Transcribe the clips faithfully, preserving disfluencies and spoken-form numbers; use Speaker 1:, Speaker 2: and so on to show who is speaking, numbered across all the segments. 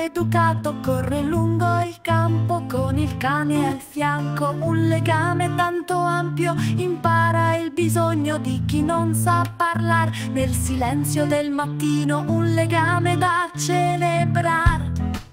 Speaker 1: educato corre lungo il campo con il cane al fianco. Un legame tanto ampio impara il bisogno di chi non sa parlare. Nel silenzio del mattino un legame da celebrare.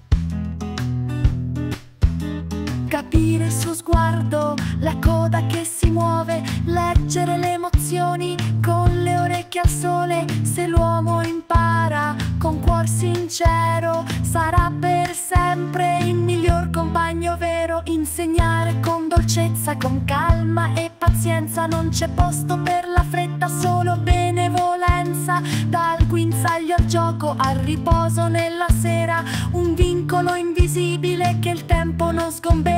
Speaker 1: Capire il suo sguardo, la coda che si muove, leggere le emozioni con le orecchie al sole. Se l'uomo impara con cuor sincero, sarà per sempre il miglior compagno vero. Insegnare con dolcezza, con calma e pazienza, non c'è posto per la fretta, solo benevolenza. Dal guinzaglio al gioco, al riposo nella sera, un vincolo invisibile che il tempo non sgombera.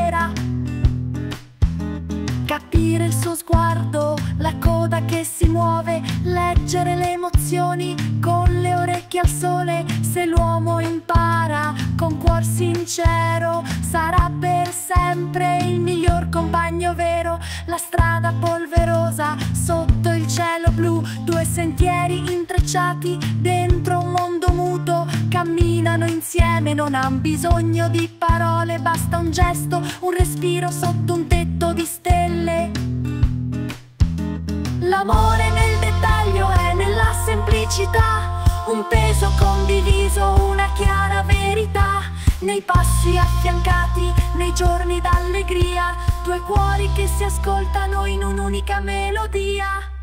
Speaker 1: Capire il suo sguardo, la coda che si muove, leggere le emozioni con le orecchie al sole. Se l'uomo impara con cuor sincero, sarà per sempre il miglior compagno vero. La strada polverosa sotto il cielo blu, due sentieri intrecciati dentro un mondo muto. Camminano insieme, non han bisogno di parole, basta un gesto, un respiro sotto un tetto di stelle. L'amore nel dettaglio è nella semplicità, un peso condiviso, una chiara verità. Nei passi affiancati, nei giorni d'allegria, due cuori che si ascoltano in un'unica melodia.